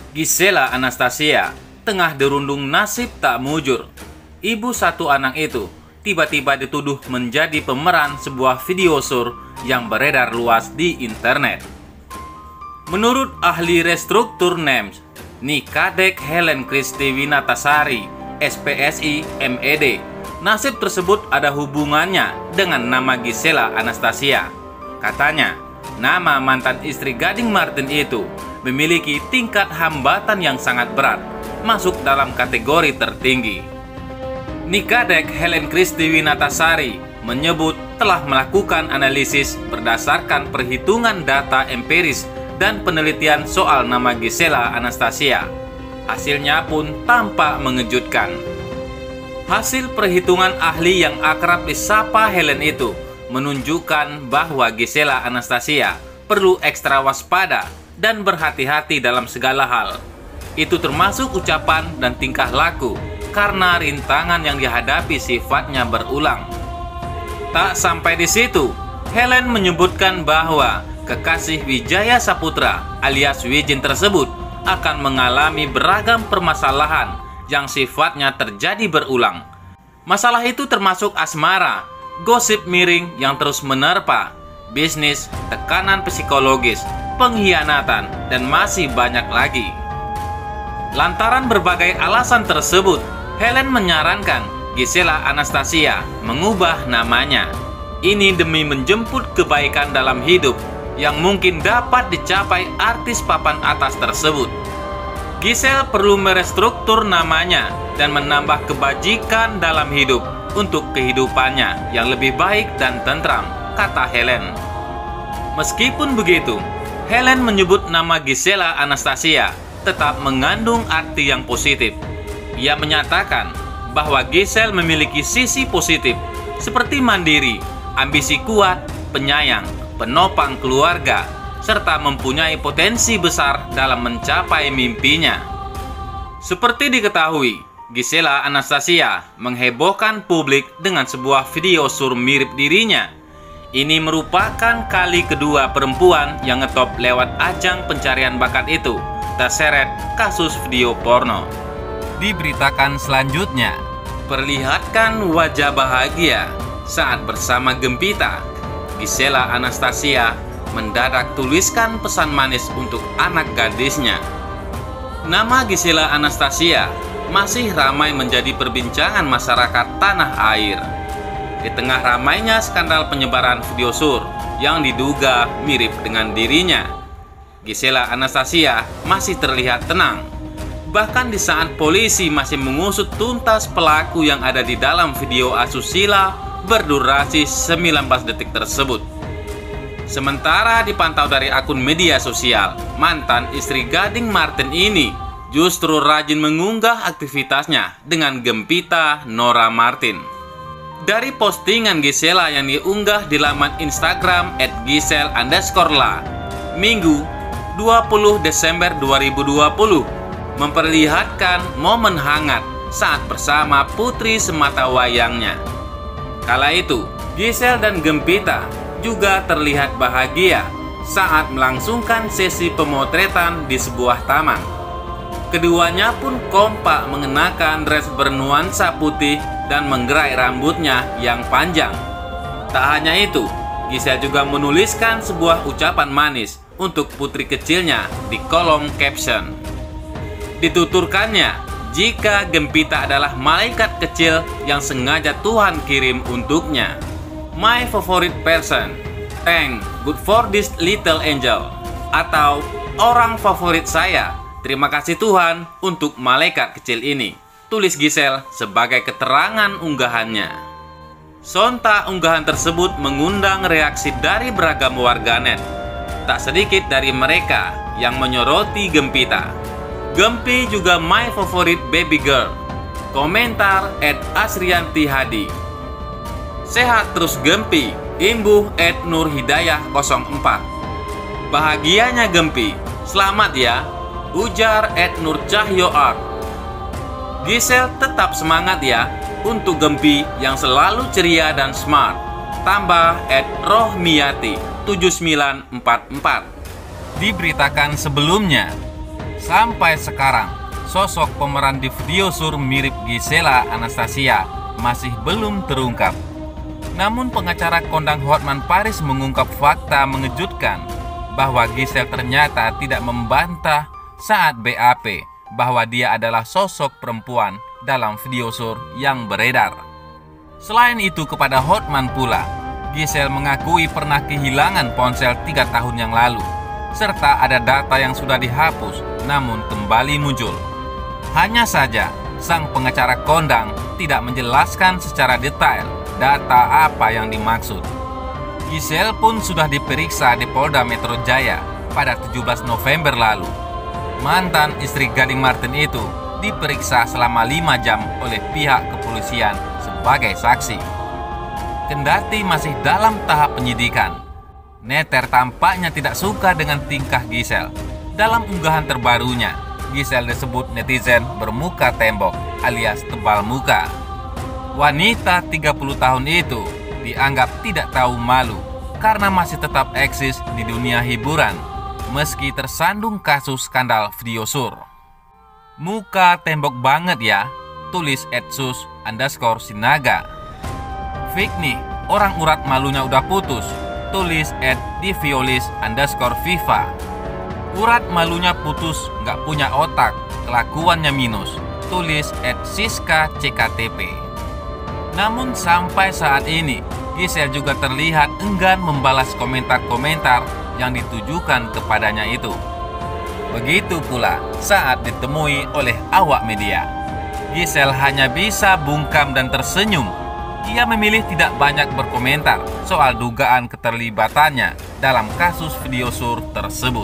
Gisela Anastasia tengah dirundung nasib tak mujur. Ibu satu anak itu tiba-tiba dituduh menjadi pemeran sebuah video sur yang beredar luas di internet. Menurut ahli restruktur NEMS, Nikadek Helen Christy Winatasari, SPSI MED, nasib tersebut ada hubungannya dengan nama Gisela Anastasia. Katanya, nama mantan istri Gading Martin itu memiliki tingkat hambatan yang sangat berat, masuk dalam kategori tertinggi. Nikadek Helen Christy Winatasari menyebut telah melakukan analisis berdasarkan perhitungan data empiris dan penelitian soal nama Gisela Anastasia. Hasilnya pun tampak mengejutkan. Hasil perhitungan ahli yang akrab disapa Helen itu menunjukkan bahwa Gisela Anastasia perlu ekstra waspada dan berhati-hati dalam segala hal. Itu termasuk ucapan dan tingkah laku karena rintangan yang dihadapi sifatnya berulang. Tak sampai di situ, Helen menyebutkan bahwa kekasih Wijaya Saputra alias Wijin tersebut akan mengalami beragam permasalahan yang sifatnya terjadi berulang. Masalah itu termasuk asmara, gosip miring yang terus menerpa, bisnis, tekanan psikologis, pengkhianatan, dan masih banyak lagi. Lantaran berbagai alasan tersebut, Helen menyarankan Gisela Anastasia mengubah namanya. Ini demi menjemput kebaikan dalam hidup yang mungkin dapat dicapai artis papan atas tersebut. Giselle perlu merestruktur namanya dan menambah kebajikan dalam hidup untuk kehidupannya yang lebih baik dan tentram, kata Helen. Meskipun begitu, Helen menyebut nama Gisela Anastasia tetap mengandung arti yang positif. Ia menyatakan bahwa Giselle memiliki sisi positif seperti mandiri, ambisi kuat, penyayang, penopang keluarga, serta mempunyai potensi besar dalam mencapai mimpinya. Seperti diketahui, Gisela Anastasia menghebohkan publik dengan sebuah video sur mirip dirinya. Ini merupakan kali kedua perempuan yang ngetop lewat ajang pencarian bakat itu terseret kasus video porno. Diberitakan selanjutnya, perlihatkan wajah bahagia saat bersama Gempita. Gisela Anastasia mendadak tuliskan pesan manis untuk anak gadisnya. Nama Gisela Anastasia masih ramai menjadi perbincangan masyarakat tanah air. Di tengah ramainya skandal penyebaran video sur yang diduga mirip dengan dirinya, Gisela Anastasia masih terlihat tenang. Bahkan di saat polisi masih mengusut tuntas pelaku yang ada di dalam video asusila berdurasi 19 detik tersebut. Sementara dipantau dari akun media sosial, mantan istri Gading Martin ini justru rajin mengunggah aktivitasnya dengan Gempita Nora Martin. Dari postingan Gisela yang diunggah di laman Instagram @gisel_la Minggu 20 Desember 2020 memperlihatkan momen hangat saat bersama putri sematawayangnya. Kala itu, Giselle dan Gempita juga terlihat bahagia saat melangsungkan sesi pemotretan di sebuah taman. Keduanya pun kompak mengenakan dress bernuansa putih dan menggerai rambutnya yang panjang. Tak hanya itu, Giselle juga menuliskan sebuah ucapan manis untuk putri kecilnya di kolom caption. Dituturkannya, jika Gempita adalah malaikat kecil yang sengaja Tuhan kirim untuknya. My favorite person, thank good for this little angel. Atau, orang favorit saya, terima kasih Tuhan untuk malaikat kecil ini, tulis Giselle sebagai keterangan unggahannya. Sontak unggahan tersebut mengundang reaksi dari beragam warganet. Tak sedikit dari mereka yang menyoroti Gempita. Gempi juga my favorite baby girl. Komentar @asriantihadi. Sehat terus Gempi, imbuh @nurhidayah04. Bahagianya Gempi, selamat ya, ujar @nurcahyoart. Giselle tetap semangat ya untuk Gempi yang selalu ceria dan smart. Tambah @rohmiyati7944. Diberitakan sebelumnya, Sampai sekarang, sosok pemeran di video sur mirip Gisela Anastasia masih belum terungkap. Namun pengacara kondang Hotman Paris mengungkap fakta mengejutkan bahwa Giselle ternyata tidak membantah saat BAP bahwa dia adalah sosok perempuan dalam video sur yang beredar. Selain itu kepada Hotman pula, Giselle mengakui pernah kehilangan ponsel 3 tahun yang lalu, serta ada data yang sudah dihapus namun kembali muncul. Hanya saja, sang pengacara kondang tidak menjelaskan secara detail data apa yang dimaksud. Giselle pun sudah diperiksa di Polda Metro Jaya pada 17 November lalu. Mantan istri Gading Martin itu diperiksa selama 5 jam oleh pihak kepolisian sebagai saksi. Kendati masih dalam tahap penyidikan, Neter tampaknya tidak suka dengan tingkah Giselle. Dalam unggahan terbarunya, Giselle disebut netizen bermuka tembok alias tebal muka. Wanita 30 tahun itu dianggap tidak tahu malu karena masih tetap eksis di dunia hiburan meski tersandung kasus skandal video sur. Muka tembok banget ya, tulis @sus_sinaga. Fake nih, orang urat malunya udah putus, tulis @diviolis_viva. Urat malunya putus, gak punya otak, kelakuannya minus, tulis @siska_cktp. Namun sampai saat ini, Giselle juga terlihat enggan membalas komentar-komentar yang ditujukan kepadanya itu. Begitu pula saat ditemui oleh awak media, Giselle hanya bisa bungkam dan tersenyum. Ia memilih tidak banyak berkomentar soal dugaan keterlibatannya dalam kasus video sur tersebut.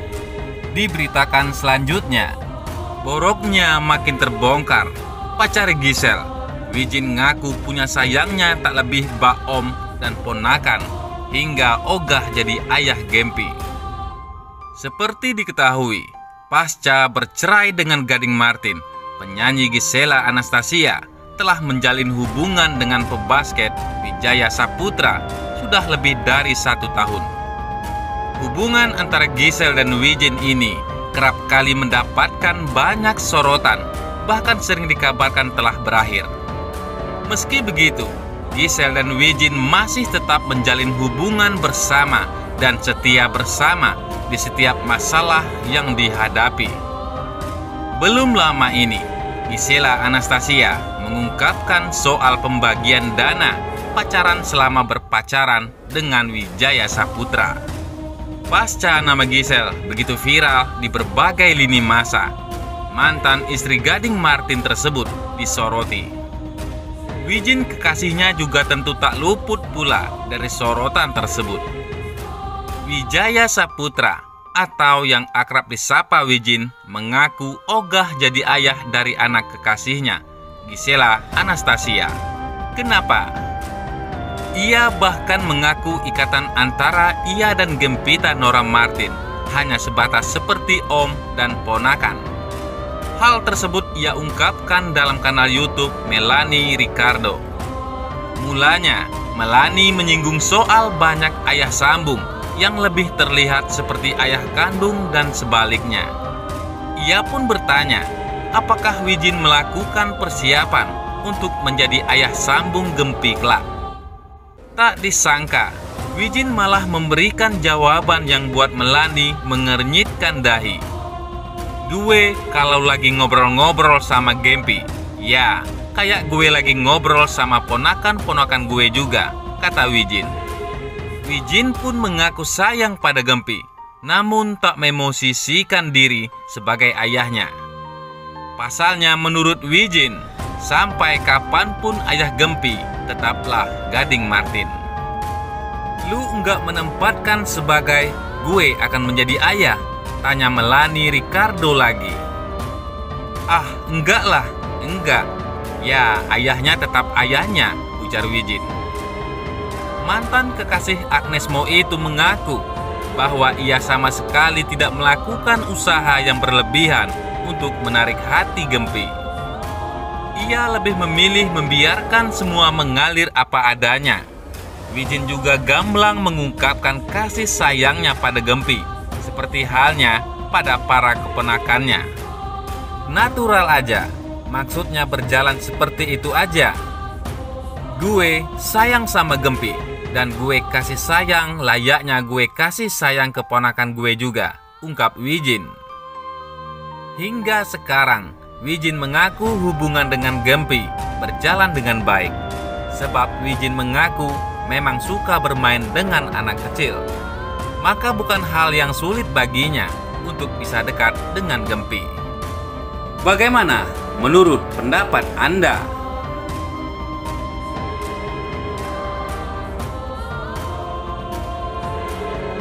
Diberitakan selanjutnya, boroknya makin terbongkar. Pacar Giselle, Wijin ngaku punya sayangnya tak lebih bak om dan ponakan, hingga ogah jadi ayah Gempi. Seperti diketahui, pasca bercerai dengan Gading Martin, penyanyi Gisela Anastasia telah menjalin hubungan dengan pebasket Wijaya Saputra sudah lebih dari 1 tahun. Hubungan antara Giselle dan Wijin ini kerap kali mendapatkan banyak sorotan, bahkan sering dikabarkan telah berakhir. Meski begitu, Giselle dan Wijin masih tetap menjalin hubungan bersama dan setia bersama di setiap masalah yang dihadapi. Belum lama ini, Gisela Anastasia mengungkapkan soal pembagian dana pacaran selama berpacaran dengan Wijaya Saputra. Pasca nama Giselle begitu viral di berbagai lini masa, mantan istri Gading Martin tersebut disoroti. Wijin kekasihnya juga tentu tak luput pula dari sorotan tersebut. Wijaya Saputra atau yang akrab disapa Wijin mengaku ogah jadi ayah dari anak kekasihnya, Gisela Anastasia. Kenapa? Ia bahkan mengaku ikatan antara ia dan Gempita Nora Martin hanya sebatas seperti om dan ponakan. Hal tersebut ia ungkapkan dalam kanal YouTube Melanie Ricardo. Mulanya, Melanie menyinggung soal banyak ayah sambung yang lebih terlihat seperti ayah kandung dan sebaliknya. Ia pun bertanya, apakah Wijin melakukan persiapan untuk menjadi ayah sambung Gempi kelak? Tak disangka, Wijin malah memberikan jawaban yang buat Melanie mengernyitkan dahi. Gue kalau lagi ngobrol-ngobrol sama Gempi, ya kayak gue lagi ngobrol sama ponakan-ponakan gue juga, kata Wijin. Wijin pun mengaku sayang pada Gempi, namun tak memosisikan diri sebagai ayahnya. Pasalnya menurut Wijin, sampai kapanpun ayah Gempi tetaplah Gading Martin. Lu enggak menempatkan sebagai gue akan menjadi ayah? Tanya Melanie Ricardo lagi. Ah, enggak lah, enggak. Ya, ayahnya tetap ayahnya, ujar Wijin. Mantan kekasih Agnes Mo itu mengaku bahwa ia sama sekali tidak melakukan usaha yang berlebihan untuk menarik hati Gempi. Ia lebih memilih membiarkan semua mengalir apa adanya. Wijin juga gamblang mengungkapkan kasih sayangnya pada Gempi, seperti halnya kepada para keponakannya. Natural aja, maksudnya berjalan seperti itu aja. Gue sayang sama Gempi, dan gue kasih sayang layaknya gue kasih sayang keponakan gue juga, ungkap Wijin. Hingga sekarang, Wijin mengaku hubungan dengan Gempi berjalan dengan baik. Sebab Wijin mengaku memang suka bermain dengan anak kecil. Maka bukan hal yang sulit baginya untuk bisa dekat dengan Gempi. Bagaimana menurut pendapat Anda?